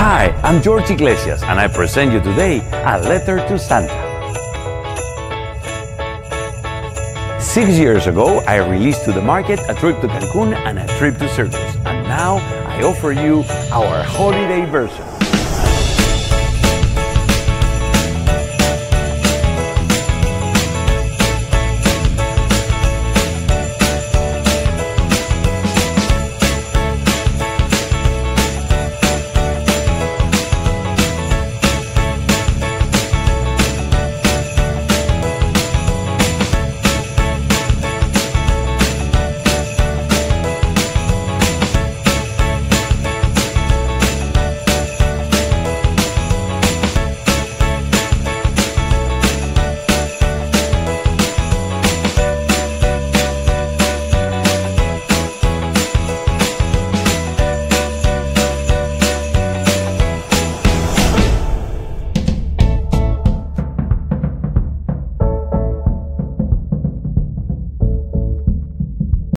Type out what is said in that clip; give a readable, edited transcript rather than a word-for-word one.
Hi, I'm George Iglesias, and I present you today a letter to Santa. 6 years ago, I released to the market a trip to Cancun and a trip to Circus, and now I offer you our holiday version.